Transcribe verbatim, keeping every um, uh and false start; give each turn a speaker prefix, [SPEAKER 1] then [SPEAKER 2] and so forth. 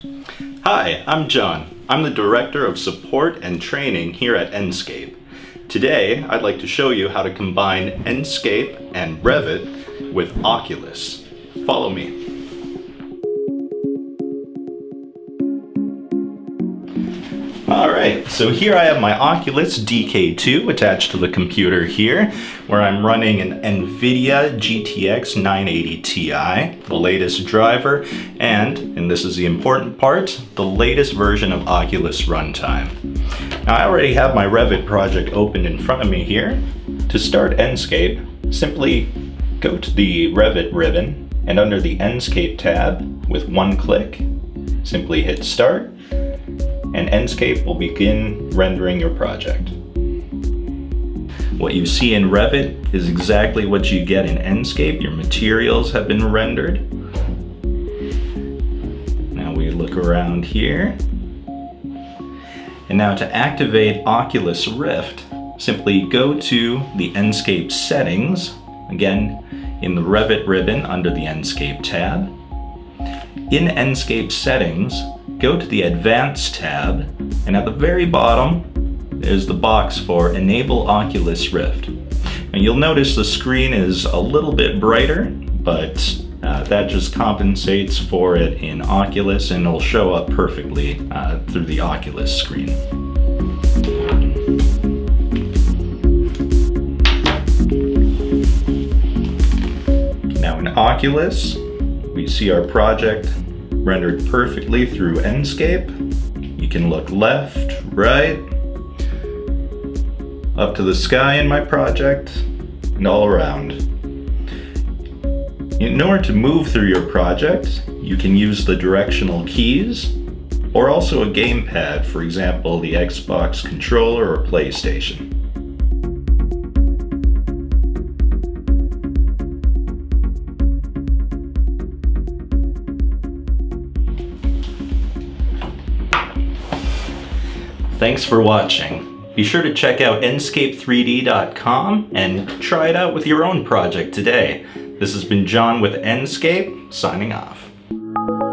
[SPEAKER 1] Hi, I'm John. I'm the Director of Support and Training here at Enscape. Today, I'd like to show you how to combine Enscape and Revit with Oculus. Follow me. Alright, so here I have my Oculus D K two attached to the computer here, where I'm running an NVIDIA G T X nine eighty Ti, the latest driver, and, and this is the important part, the latest version of Oculus runtime. Now I already have my Revit project open in front of me here. To start Enscape, simply go to the Revit ribbon, and under the Enscape tab, with one click, simply hit Start, and Enscape will begin rendering your project. What you see in Revit is exactly what you get in Enscape. Your materials have been rendered. Now we look around here. And now to activate Oculus Rift, simply go to the Enscape settings, again in the Revit ribbon under the Enscape tab. In Enscape settings, go to the Advanced tab, and at the very bottom, there's the box for Enable Oculus Rift. And you'll notice the screen is a little bit brighter, but uh, that just compensates for it in Oculus, and it'll show up perfectly uh, through the Oculus screen. Now in Oculus, we see our project rendered perfectly through Enscape. You can look left, right, up to the sky in my project, and all around. In order to move through your project, you can use the directional keys, or also a gamepad, for example, the Xbox controller or PlayStation. Thanks for watching. Be sure to check out enscape three D dot com and try it out with your own project today. This has been John with Enscape, signing off.